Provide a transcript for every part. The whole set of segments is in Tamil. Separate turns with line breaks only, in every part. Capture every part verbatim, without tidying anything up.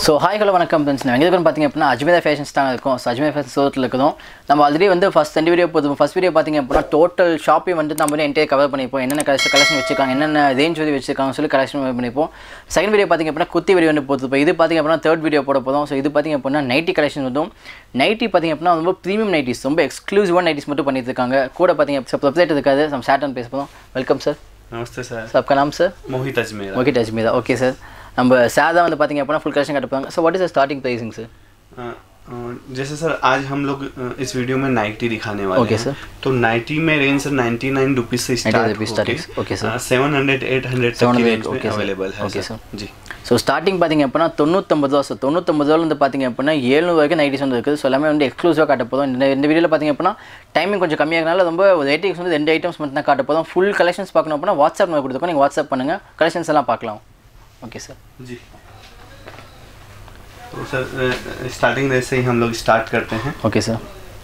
ஸோ ஹாய் ஹலோ வணக்கம் ஃப்ரெண்ட்ஸ். நான் எங்கே இருக்குன்னு பார்த்தீங்க அப்படின்னா அஜ்மீரா ஃபேஷன்ஸ் தான் இருக்கும். ஸோ அஜ்மீரா ஃபேஷன் ஸ்டோரில் இருக்கிறோம். நம்ம ஆல்ரெடி வந்து ஃபஸ்ட் ரெண்டு வீடியோ போதும். ஃபஸ்ட் வீடியோ பார்த்தீங்க அப்படின்னா டோட்டல் ஷாப்பையும் வந்து நம்ம வந்து என்டையர் கவர் பண்ணிப்போம். என்னென்ன கலெக்ஷன் கலெக்ஷன் வச்சிருக்காங்க, என்னென்ன ரேஞ்ச் வந்து வச்சிருக்காங்க சொல்லி கலெக்ஷன் பண்ணிப்போம். செகண்ட் வீடியோ பார்த்தீங்க அப்படின்னா குத்தி வீடியோ வந்து போகுது. இப்போ இது பார்த்தீங்க அப்படின்னா தேர்ட் வீடியோ போட போதும். ஸோ இது பார்த்தீங்க அப்படின்னா நைட்டி கலெக்ஷன் வந்து நைட்டி பார்த்தீங்க அப்படின்னா ரொம்ப ப்ரீமியம் நைட்டிஸ், ரொம்ப எக்ஸ்க்ளூசிவான நைட்டிஸ் மட்டும் பண்ணிட்டு இருக்காங்க. கூட பார்த்தீங்க வெப்சைட் இருக்காது. நம்ம ஷார்ட் பேச போதும். Welcome sir.
नमस्ते सर.
सर आपका नाम sir?
Mohit Ajmera.
Mohit Ajmera. Okay sir. நம்ம சாதா வந்து பார்த்தீங்க அப்படின்னா ஃபுல் கலெக்ஷன் கட்டுப்பாங்க. So what is the starting pricing sir?
जैसे सर आज हम लोग इस वीडियो में नाइटी दिखाने वाले
okay,
हैं
sir.
तो नाइटी में range sir ninety nine rupees से स्टार्ट होके
okay sir
seven hundred eight hundred तक की रेंज में अवेलेबल है
okay sir
ji.
So starting பார்த்தீங்க அப்படின்னா தொண்ணூத்தொம்பது ரூபா சார். தொண்ணூத்தொம்பது ரூபாய் வந்து பார்த்தீங்க அப்படின்னா ஏழ்நூறு வரைக்கும் நைட்டிஸ் வந்து இருக்குது. ஸோ எல்லாமே வந்து எக்ஸ்க்ளூசிவாக காட்ட போதும். இந்த இந்த வீடியோவில் பார்த்தீங்க அப்படின்னா டைமிங் கொஞ்சம் கம்மியாகனால ரொம்ப ரேட்டிங்ஸ் வந்து ரெண்டு ஐட்டம்ஸ் மட்டும் தான் காட்ட போதும். ஃபுல் கலெக்ஷன்ஸ் பார்க்கணும் அப்படின்னா வாட்ஸ்அப் நம்பர் கொடுத்துருக்கோம். நீங்கள் வாட்ஸ்அப் பண்ணுங்கள், கலெக்ஷன்ஸ் எல்லாம் பார்க்கலாம். Okay sir
ji. तो सर स्टार्टिंग से ही हम लोग स्टार्ट करते हैं.
Okay sir.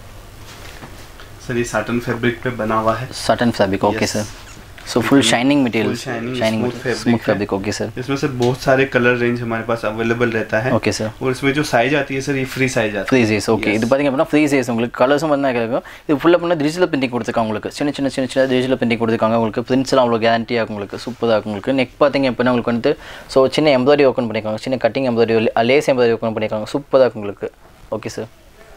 सर ये साटन फैब्रिक पे बना हुआ है.
Satin fabric okay sir. So full shining material,
shining
smooth fabric okay sir.
इसमें से बहुत सारे कलर रेंज हमारे पास अवेलेबल रहता है.
Okay sir.
और इसमें जो साइज आती है सर ये फ्री साइज आती है.
Free size okay. இது பாத்தீங்க அப்படினா ஃப்ரீ சைஸ் உங்களுக்கு கலர்ஸும் வந்து இருக்கும். இது ஃபுல்லா பண்ண டிஜிட்டல் பிரிண்டிங் கொடுத்துருக்காங்க உங்களுக்கு. சின்ன சின்ன சின்ன சின்ன டிஜிட்டல் பிரிண்டிங் கொடுத்துருக்காங்க உங்களுக்கு. பிரிண்ட்ஸ் எல்லாம் அவ்வளோ கேரண்டி ஆகும் உங்களுக்கு. சூப்பராக இருக்கும் உங்களுக்கு. நெக் பாத்தீங்க அப்படினா உங்களுக்கு வந்து ஸோ சின்ன எம்ப்ராய்டரி ஓப்பன் பண்ணிருக்காங்க, சின்ன cutting embroidery, lace embroidery open பண்ணிருக்காங்க. சூப்பராக இருக்கும் உங்களுக்கு. Okay sir.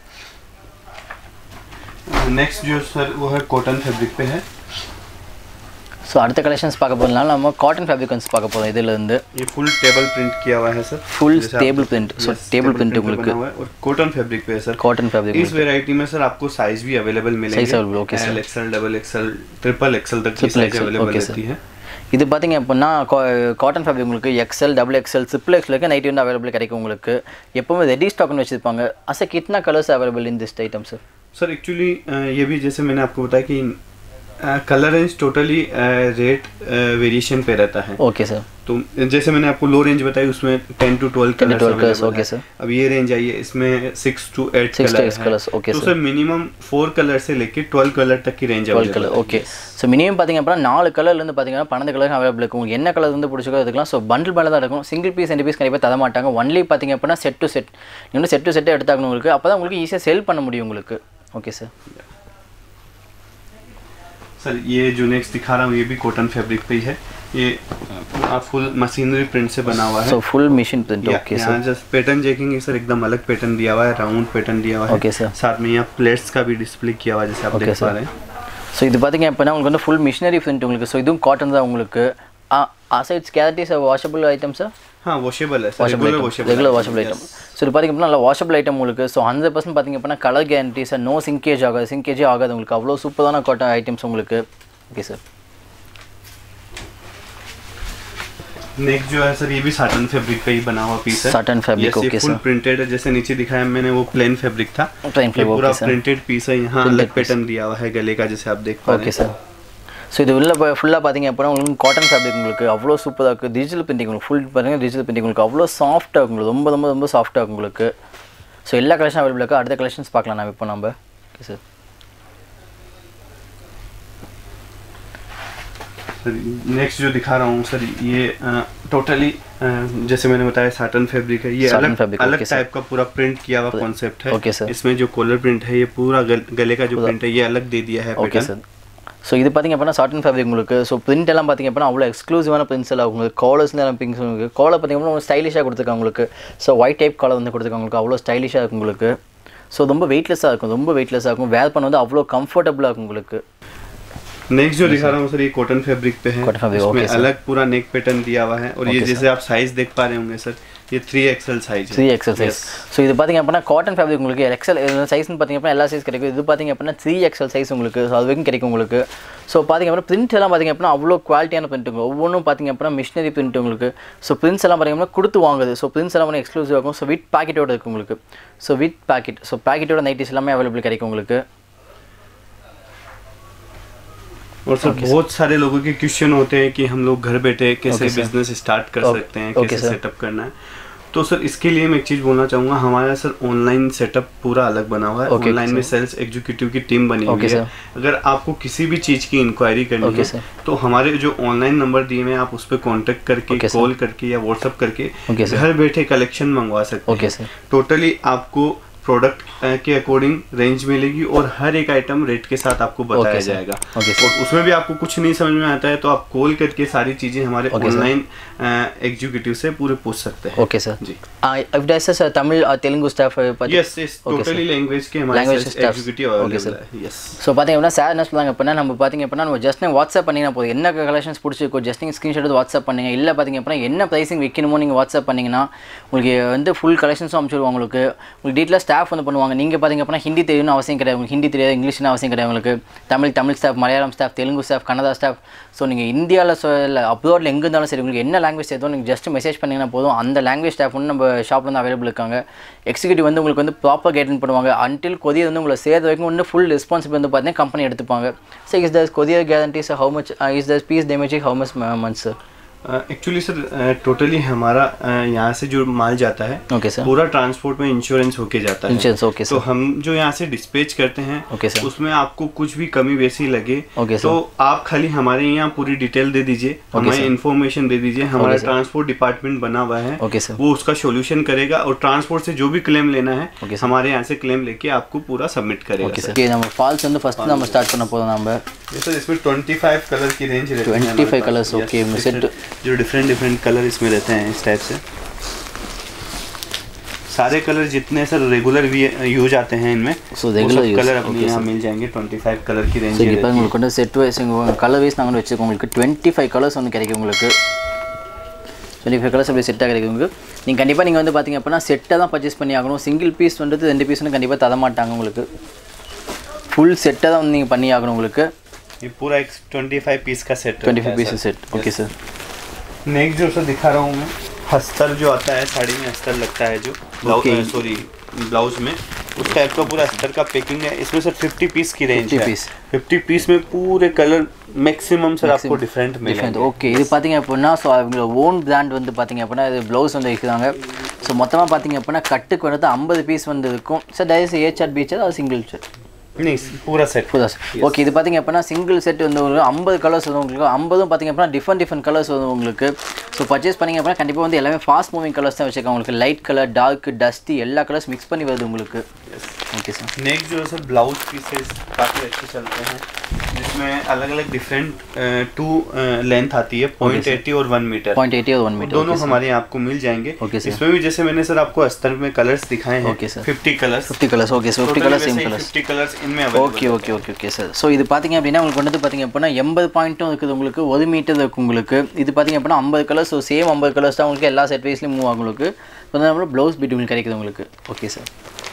नेक्स्ट जो सर वो है कॉटन फैब्रिक पे है.
ஸோ அடுத்த கலெக்ஷன்ஸ் பார்க்க போகிறதுனால நம்ம காட்டன் ஃபேப்ரிக்ஸ் பார்க்க போகிறோம். இதில் இருந்து
ये फुल टेबल प्रिंट किया हुआ है sir.
Full table print. So table print உங்களுக்கு
और कॉटन फैब्रिक पे है सर.
कॉटन फैब्रिक
इस वैरायटी में सर आपको साइज भी अवेलेबल मिलेंगे.
Size available okay sir.
L XL, double XL, triple XL तक की साइज अवेलेबल रहती है.
இது பார்த்தீங்க அப்படின்னா காட்டன் ஃபேப்ரிக் உங்களுக்கு XL, double XL, triple XL வரைக்கும் நைட்டி வந்து அவைலபிள் கிடைக்கும் உங்களுக்கு. எப்பவுமே ரெடி ஸ்டாக்னு வச்சிருப்பாங்க. அசா कितना colours available in this item sir?
Sir actually ये भी जैसे मैंने आपको बताया कि colour range totally rate variation पे रहता है.
Okay sir.
तो जैसे मैंने आपको लो रेंज बताई उसमें ten to twelve colours
okay sir.
अब ये रेंज आई है इसमें six to eight colours
okay
तो सर मिनिमम फोर कलर से लेके ट्वेल्व कलर तक की रेंज
अवेलेबल है. ओके ஸோ மினிமம் பார்த்தீங்க அப்படின்னா நாலு கலர்லேருந்து பார்த்தீங்கன்னா பன்னெண்டு கலர் அவைலபிள் இருக்கும். உங்களுக்கு என்ன கலர் வந்து பிடிச்சிக்கோ எடுத்துக்கலாம். ஸோ பண்டில் மேலே தான் இருக்கும். சிங்கிள் பீஸ் ரெண்டு பீஸ் கண்டிப்பாக தர மாட்டாங்க. ஒன்லி பார்த்தீங்க அப்படின்னா செட் டு செட் நீங்கள் வந்து செட் டு செட்டே எடுத்தாக்கணும் உங்களுக்கு. அப்போ தான் உங்களுக்கு ஈஸியாக செல் பண்ண முடியும் உங்களுக்கு. Okay sir.
सर ये जो नेक्स्ट दिखा रहा हूँ ये भी कॉटन फैब्रिक पे ही है. ये फुल मशीनरी प्रिंट से बना हुआ है.
So full machine print okay sir.
Just pattern checking है सर, एकदम अलग पैटर्न दिया हुआ है, राउंड पैटर्न दिया हुआ है.
Okay sir.
साथ में यहाँ प्लेट्स का भी डिस्प्ले किया हुआ है जैसे आप देख पा रहे हैं.
ஸோ இது பார்த்தீங்க அப்படின்னா உங்களுக்கு வந்து ஃபுல் மிஷினரி பிரிண்ட் உங்களுக்கு. ஸோ இதுவும் காட்டன் தான் உங்களுக்கு. ஆசைட்ஸ் கேரட்டிஸ் வாஷபிள் ஐட்டம் சார்.
हाँ वॉशेबल है,
regular regular washable item. So இது பார்த்திங்க அப்படின்னா நல்லா வாஷபிள் ஐட்டம் உங்களுக்கு. ஸோ ஹண்ட்ரட் பர்சன்ட் பார்த்திங்க அப்படின்னா colour guarantee sir. No shrinkage ஆகாது, சிங்கேஜே ஆகாது உங்களுக்கு. அவ்வளோ சூப்பரான காட்டன் ஐட்டம்ஸ் உங்களுக்கு. Okay sir.
नेक्स्ट जो है सर ये भी साटन फैब्रिक का ही बना हुआ पीस है.
Satin fabric okay sir.
Full printed है. जैसे नीचे दिखाया मैंने वो प्लेन फैब्रिक था.
प्लेन फैब्रिक
पूरा प्रिंटेड पीस है. यहाँ अलग पैटर्न दिया हुआ है गले का जैसे आप देख पा रहे हैं.
Okay sir. ஸோ இது உள்ள ஃபுல்லாக பார்த்தீங்க அப்படின்னா உங்களுக்கு காட்டன் ஃபேப்ரிக் உங்களுக்கு அவ்வளோ சூப்பராக இருக்குது. டிஜிட்டல் பிரிண்டிங் உங்களுக்கு ஃபுல் பாருங்கள். டிஜிட்டல் பிரிண்டிங் உங்களுக்கு அவ்வளோ சாஃப்ட்டாக இருக்கும் உங்களுக்கு. ரொம்ப ரொம்ப ரொம்ப சாஃப்ட்டாக இருக்கும் உங்களுக்கு. ஸோ எல்லா கலெக்ஷன் அவைலபிள் இருக்குது. அடுத்த கலெக்ஷன்ஸ் பார்க்கலாம் நான் இப்போ நம்ம. Okay sir.
नेक्स्ट जो दिखा रहा हूँ सर ये टोटली जैसे मैंने बताया साटन फैब्रिक है. ये अलग अलग टाइप का पूरा प्रिंट किया हुआ कॉन्सेप्ट है.
Okay sir.
इसमें जो कॉलर प्रिंट है ये पूरा गल, गले का जो प्रिंट है ये अलग दे दिया है.
Okay sir. ஸோ இது பார்த்திங்க அப்படின்னா சாட்டன் ஃபேப்ரிக் உங்களுக்கு. ஸோ பிரிண்ட் எல்லாம் பார்த்திங்க அப்படின்னா அவ்வளோ எக்ஸ்க்ளூசிவான பிரிண்ட்ஸ் எல்லாம் உங்களுக்கு. காலர்ஸ்லாம் பிங்க்ஸ் உங்களுக்கு. காலர் பார்த்திங்க அப்படின்னா ஸ்டைலிஷாக கொடுத்துருக்காங்க உங்களுக்கு. ஸோ ஒயிட் டைப் காலர் வந்து கொடுத்துருக்காங்க உங்களுக்கு. அவ்வளோ ஸ்டைலிஷாக இருக்கும் உங்களுக்கு. ஸோ ரொம்ப வெயிட்லெஸ்ஸாக இருக்கும், ரொம்ப வெயிட்லெஸ்ஸாக இருக்கும். வேர் பண்ண வந்து अவ்வளோ கம்ஃபர்டபுளாக இருக்கும் உங்களுக்கு.
नेक्स्ट जो दिखा रहा हूँ सर ये कॉटन फैब्रिक पे है. इसमें अलग पूरा नेक पैटर्न दिया हुआ है. और ये जैसे आप साइज देख पा रहे होंगे सर ये थ्री एक्सएल साइज है.
Three XL size. ஸோ இது பார்த்தீங்க அப்படின்னா காட்டன் ஃபேப்ரிக் உங்களுக்கு எக்ஸ்எல் சைஸ்னு பார்த்தீங்க அப்படின்னா எல்லா சைஸ் கிடைக்கும். இது பார்த்தீங்க அப்படின்னா த்ரீ எக்ஸ்எல் சைஸ் உங்களுக்கு. ஸோ அது வரைக்கும் கிடைக்கும் உங்களுக்கு. ஸோ பார்த்தீங்க அப்படின்னா பிரிண்ட் எல்லாம் பார்த்தீங்க அப்படின்னா அவ்வளோ குவாலிட்டியான பிரிண்ட் உங்களுக்கு. ஒவ்வொன்றும் பார்த்தீங்க அப்படின்னா மிஷினரி பிரிண்ட் உங்களுக்கு. ஸோ பிரிண்ட்ஸ் எல்லாம் பார்த்தீங்க அப்படின்னா கொடுத்து வாங்குது. ஸோ பிரிண்ட்ஸ் எல்லாம் எக்ஸ்க்ளூசிவாக இருக்கும். ஸோ வித் பேக்கெட்டோட இருக்குது உங்களுக்கு. So with packet. ஸோ பேக்கெட்டோட நைட்டிஸ் எல்லாமே அவைலபிள் கிடைக்கும் உங்களுக்கு.
और सर बहुत सारे लोगों के क्वेश्चन होते हैं कि हम लोग घर बैठे कैसे बिजनेस स्टार्ट कर सकते हैं, कैसे सेटअप करना है. तो सर इसके लिए मैं एक चीज़ बोलना चाहूँगा, हमारा सर ऑनलाइन सेटअप पूरा अलग बना हुआ है।
okay,
ऑनलाइन में सेल्स एग्जीक्यूटिव की टीम बनी हुई है। अगर आपको किसी भी चीज़ की इंक्वायरी करनी okay, है तो हमारे जो ऑनलाइन नंबर दिए हुए हैं आप उस पर कॉन्टेक्ट करके okay, कॉल करके या व्हाट्सअप करके okay, घर बैठे कलेक्शन मंगवा सकते okay, हैं। टोटली आपको प्रोडक्ट के अकॉर्डिंग रेंज मिलेगी और हर एक आइटम रेट के साथ आपको बताया okay, जाएगा okay, और उसमें भी आपको कुछ नहीं समझ में आता है तो आप कॉल करके सारी चीज़ें हमारे ऑनलाइन एग्जीक्यूटिव से पूरे पूछ सकते हैं।
Okay sir ji. If that's sir Tamil और Telugu staff
yes yes totally language के हमारे एग्जीक्यूटिव अवेलेबल है। यस
ஸோ பார்த்தீங்கன்னா சார் என்ன சொல்லுவாங்க அப்படின்னா நம்ம பார்த்தீங்க அப்படின்னா நம்ம ஜஸ்ட் வாட்ஸ்அப் பண்ணிங்கன்னா போதும், என்ன கலெக்ஷன்ஸ் பிடிச்சிருக்கோ ஜஸ்ட் நீங்கள் ஸ்க்ரீன்ஷாட் எடுத்து வாட்ஸ்அப் பண்ணுங்க. இல்லை பார்த்தீங்க அப்படின்னா என்ன ப்ரைஸிங் விற்கணுமோ நீங்கள் வாட்ஸ்அப் பண்ணிங்கன்னா உங்களுக்கு வந்து ஃபுல் கலெக்ஷன்ஸும் அனுப்பிச்சிடுவாங்க. உங்களுக்கு உங்களுக்கு டீட்டெயிலாக ஸ்டாஃப் வந்து பண்ணுவாங்க. நீங்கள் பார்த்தீங்க அப்படின்னா ஹிந்தி தெரியணும்னு அவசியம் கிடையாது, உங்களுக்கு ஹிந்தி தெரியாது, இங்கிலீஷ்னு அவசியம் கிடையாது. உங்களுக்கு Tamil Tamil staff, Malayalam staff, Telugu staff, Kannada staff. So நீங்கள் இந்தியாவில் இல்லை அப்ராடில் எங்கே இருந்தாலும் சரி உங்களுக்கு என்ன லாங்குவேஜ் தேவையோ நீங்கள் ஜஸ்ட் மெசேஜ் பண்ணிங்கன்னா போதும், அந்த லாங்குவேஜ் ஸ்டாஃப் வந்து நம்ம ஷாப்பில் வந்து அவைலபிள் இருக்காங்க. எக்ஸிக்யூட்டிவ் வந்து உங்களுக்கு வந்து ப்ராப்பர் கைடன் பண்ணுவாங்க. அன்டில் கொரியர் வந்து உங்களை சேர்த்து வரைக்கும் வந்து ஃபுல் ரெஸ்பான்சிபிள் வந்து பார்த்தீங்கன்னா கம்பெனி எடுத்துப்பாங்க. So is this courier guarantees how much, is this piece damaging how much months sir?
Actually sir totally हमारा यहाँ से जो माल जाता है
okay,
पूरा ट्रांसपोर्ट में इंश्योरेंस होके जाता है।
इंश्योरेंस ओके
तो हम जो यहाँ से डिस्पैच करते हैं
okay,
उसमें आपको कुछ भी कमी वैसी लगे
okay,
तो आप खाली हमारे यहाँ पूरी डिटेल दे दीजिए, हमें इन्फॉर्मेशन दे दीजिए। हमारा ट्रांसपोर्ट डिपार्टमेंट बना हुआ है
okay,
वो उसका सोल्यूशन करेगा और ट्रांसपोर्ट से जो भी क्लेम लेना है okay, हमारे यहाँ से क्लेम लेके आपको पूरा सबमिट करेगा।
okay, सर நம்ம ஃபால்ஸ் வந்து ஃபர்ஸ்ட் நம்ம ஸ்டார்ட் பண்ண போறோம். நம்ம
सर इसमें पच्चीस कलर की रेंज रहती है,
पच्चीस कलर्स ओके सेट
जो डिफरेंट डिफरेंट कलर इसमें रहते हैं इस टाइप से। सारे कलर जितने सर रेगुलर भी यूज आते हैं इनमें
सो रेगुलर
कलर अपने यहाँ मिल जाएंगे। पच्चीस कलर की रेंज
है। இப்போ உங்களுக்கு வந்து செட் வைஸ் கலர் வைஸ் நாங்கள் வச்சிருக்கோம். உங்களுக்கு पच्चीस கலர்ஸ் வந்து கிடைக்கும். உங்களுக்கு पच्चीस கலர்ஸ் அப்படியே செட்டாக கிடைக்கும். உங்களுக்கு நீங்கள் கண்டிப்பாக நீங்கள் வந்து பார்த்தீங்க அப்படின்னா செட்டாக தான் பர்ச்சேஸ் பண்ணி ஆகணும். சிங்கிள் பீஸ் வந்து ரெண்டு பீஸ் வந்து கண்டிப்பாக தர மாட்டாங்க. உங்களுக்கு ஃபுல் செட்டாக தான் வந்து நீங்கள் பண்ணி ஆகணும். உங்களுக்கு
ये पूरा एक पच्चीस पीस का सेट
पच्चीस piece set okay sir.
Next जो सर दिखा रहा हूँ मैं अस्तर जो आता है साड़ी में अस्तर लगता है जो ब्लाउज सॉरी ब्लाउज में उस टाइप का पूरा अस्तर का पैकिंग है। इसमें सर पचास पीस की रेंज है।
पीस
पचास पीस में पूरे कलर मैक्सिमम सर आपको डिफरेंट मिलेंगे।
ஓகே இது பார்த்தீங்க அப்படின்னா ஸோ அவங்களோட ஓன் பிராண்ட் வந்து பார்த்தீங்க அப்படின்னா இது ப்ளவுஸ் வந்து வைக்கிறாங்க. ஸோ மொத்தமாக பார்த்தீங்க அப்படின்னா கட்டுக்கு வந்து ஐம்பது பீஸ் வந்து இருக்கும். Sir dyes A chart B chart அது சிங்கிள் சார்ட்
नहीं पूरा सेट
पूरा सेट ओके இது பாத்தீங்க அப்படினா சிங்கிள் செட் வந்து ஒரு ஐம்பது கலர்ஸ் வரும். உங்களுக்கு ஐம்பதும் பாத்தீங்க அப்படினா டிஃபரண்ட் டிஃபரண்ட் கலர்ஸ் வரும் உங்களுக்கு. ஸோ பர்ச்சேஸ் பண்ணீங்க அப்படினா கண்டிப்பா வந்து எல்லாமே ஃபாஸ்ட் மூவிங் கலர்ஸ் தான் வச்சிருக்காங்க. உங்களுக்கு லைட் கலர், டார்க், डस्टी எல்லா கலர்ஸ் மிக்ஸ் பண்ணி வருது உங்களுக்கு. ओके सर
नेक्स्ट जो है सर ब्लाउज पीसेस काफ़ी अच्छे चलते हैं जिसमें अलग अलग डिफरेंट टू लेंथ आती है पॉइंट एटी और वन मीटर
पॉइंट एटी और वन मीटर
दोनों हमारे यहाँ आपको मिल जाएंगे।
okay,
इसमें भी जैसे मैंने सर आपको अस्तर में कलर्स दिखाए हैं
okay,
पचास कलर्स
पचास कलर्स ओके सर पचास कलर्स सेम कलर्स
पचास कलर्स इनमें available
okay okay okay okay sir. So இது பாத்தீங்க அப்படினா உங்களுக்கு வந்து பாத்தீங்க அப்படினா எண்பது பாயிண்ட்டும் இருக்குது. உங்களுக்கு ஒரு மீட்டர் இருக்கு. உங்களுக்கு இது பாத்தீங்க அப்படினா ஐம்பது கலர்ஸ். ஸோ சேம் ஐம்பது கலர்ஸ் தான் உங்களுக்கு எல்லா செட் வைஸ்லயும் மூவ் ஆகும். உங்களுக்கு வந்து நம்ம ப்ளவுஸ் பிட் உங்களுக்கு கிடைக்குது உங்களுக்கு. Okay sir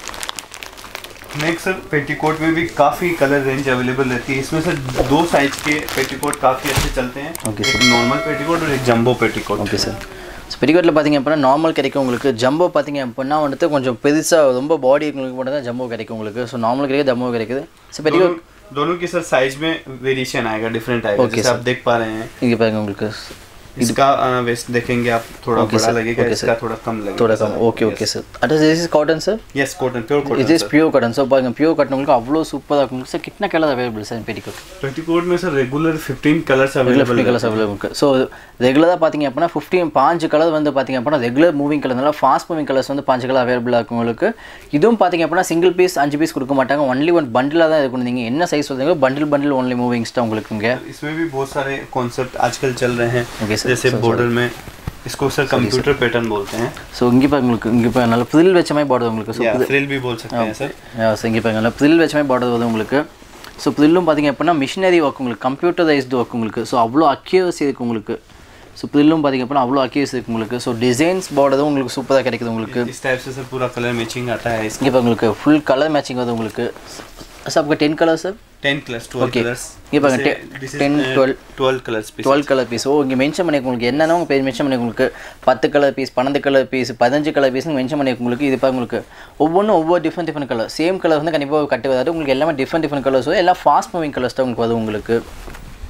next sir petticoat में भी काफ़ी कलर रेंज अवेलेबल रहती है। इसमें सर दो साइज के पेटीकोट काफ़ी अच्छे चलते हैं
okay,
एक नॉर्मल पेटीकोट और एक jumbo petticoat.
Okay sir so பெட்டிகோட்டில் பார்த்தீங்க அப்படின்னா நார்மல் கிடைக்கும். உங்களுக்கு ஜம்போ பார்த்தீங்க அப்படின்னா வந்துட்டு கொஞ்சம் பெருசாக ரொம்ப பாடி உங்களுக்கு மட்டும் தான் ஜம்போ கிடைக்கும் உங்களுக்கு. ஸோ நார்மல் கிடைக்குது, ஜம்போ கிடைக்குது. ஸோ பெட்டிகோட்
दोनों की सर साइज में वेरिएशन आएगा, डिफरेंट आएगा
okay,
जैसे आप देख पा रहे हैं।
ये पाएंगे உங்களுக்கு
इसका वेस्ट देखेंगे आप थोड़ा
okay,
बड़ा लगेगा
okay,
इसका थोड़ा कम लगेगा
थोड़ा कम ओके ओके सर। अच्छा this is cotton sir?
Yes cotton pure cotton
it is pure cotton. So पाएंगे प्योर कॉटन உங்களுக்கு அவ்வளோ சூப்பராக இருக்கும் சார். कितना colour available sir petticoat?
Petticoat में सर रेगुलर पंद्रह कलर्स अवेलेबल
है कलर्स अवेलेबल है। सो ரெகுலரா பாத்தீங்க அப்படினா पंद्रह पांच கலர் வந்து பாத்தீங்க அப்படினா ரெகுலர் மூவிங் கலர் நல்ல ஃபாஸ்ட் மூவிங் கலர்ஸ் வந்து पांच கலர் अवेलेबल இருக்கும் உங்களுக்கு. இதுவும் பாத்தீங்க அப்படினா சிங்கிள் பீஸ் அஞ்சு பீஸ் கொடுக்க மாட்டாங்க. ஒன்லி ஒன் பண்டிலா தான் இருக்கும். நீங்க என்ன சைஸ் சொல்றீங்க பண்டில் பண்டில் ஒன்லி மூவிங்ஸ் தான் உங்களுக்கு இங்க.
इसमें भी बहुत सारे कांसेप्ट आजकल चल रहे हैं जैसे बॉर्डर में इसको सर कंप्यूटर पैटर्न बोलते हैं।
सो இங்க பாருங்க உங்களுக்கு இங்க பாருங்க நல்ல ஃப்ரில் வெச்ச மாதிரி border உங்களுக்கு.
सो फ्रिल भी बोल सकते हैं सर।
या सो இங்க பாருங்க நல்ல ஃப்ரில் வெச்ச மாதிரி border வருது உங்களுக்கு. ஸோ ப்ரில்லும் பார்த்தீங்க அப்படின்னா மிஷினரி ஒர்க் உங்களுக்கு, கம்ப்யூட்டரைஸ்டு ஒர்க் உங்களுக்கு. ஸோ அவ்வளோ அக்யூரசி இருக்குது உங்களுக்கு. ஸோ ப்ரில்லும் பார்த்தீங்க அப்படின்னா அவ்வளோ அக்யூரசி இருக்குது உங்களுக்கு. ஸோ டிசைன்ஸ் பார்டரும் உங்களுக்கு சூப்பராக கிடைக்குது உங்களுக்கு.
इस टाइप से सर पूरा कलर मैचिंग आता है इसके
இப்போ உங்களுக்கு ஃபுல் கலர் மேட்சிங் வருது உங்களுக்கு. सर आपका ten colour sir?
Ten colours twelve colours
ये பாருங்க ten twelve
twelve colours piece
twelve colour piece. ஓ இங்கே மென்ஷன் பண்ணி உங்களுக்கு என்னென்ன உங்கள் பேஜ் மென்ஷன் பண்ணி உங்களுக்கு பத்து கலர் பீஸ், பன்னெண்டு கலர் பீஸ், பதினஞ்சு கலர் பீஸ்னு மென்ஷன் பண்ணி உங்களுக்கு. இது பாருங்க உங்களுக்கு ஒவ்வொன்றும் ஒவ்வொரு different different colour. Same colour வந்து கண்டிப்பாக கட்டு வராது உங்களுக்கு. எல்லாமே டிஃப்ரெண்ட் டிஃப்ரெண்ட் கலர்ஸ் வரும். எல்லாம் ஃபாஸ்ட் மூவிங் கலர்ஸ் தான் உங்களுக்கு வரும் உங்களுக்கு.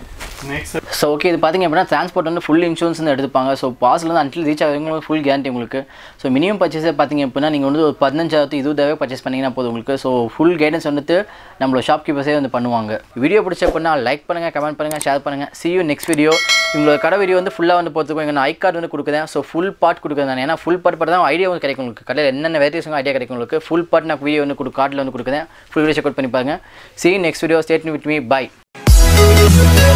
ஸோ ஓகே இது பார்த்தீங்க அப்படின்னா டிரான்ஸ்போர்ட் வந்து ஃபுல் இன்சூரன்ஸ் வந்து எடுத்துப்பாங்க. ஸோ பார்சல் வந்து அன்டில் ரீச் ஆகிறவங்களுக்கு ஃபுல் கேரண்டி உங்களுக்கு. ஸோ மினிமம் பர்ச்சேஸே பார்த்தீங்க அப்படின்னா நீங்கள் வந்து ஒரு பதினஞ்சாயிரத்து இருபதாயிரம் பர்ச்சேஸ் பண்ணிங்கன்னா போதும் உங்களுக்கு. ஸோ ஃபுல் கைடன்ஸ் வந்துட்டு நம்மளோட ஷாப் கீப்பர்ஸே வந்து பண்ணுவாங்க. வீடியோ பிடிச்ச அப்படின்னா லைக் பண்ணுங்கள், கமெண்ட் பண்ணுங்கள், ஷேர் பண்ணுங்கள். see you next video. உங்களோட கடை வீடியோ வந்து ஃபுல்லாக வந்து பார்த்துக்கோங்க. எங்கள் ஐ கார்டு வந்து கொடுக்குறேன். ஸோ ஃபுல் பார்ட் கொடுக்குறேன் நான். ஏன்னா ஃபுல் பார்ட் பார்த்து தான் ஐடியா வந்து கிடைக்கும் உங்களுக்கு. கடையில் என்னென்ன வெரைட்டிஸ் ஐடியா கிடைக்கும் உங்களுக்கு. ஃபுல் பார்ட் நான் வீடியோ வந்து கொடு கார்டில் வந்து கொடுக்குறேன். ஃபுல் வீடியோ செக் அவுட் பண்ணி பாருங்க. see you next video. stay tuned with me. bye.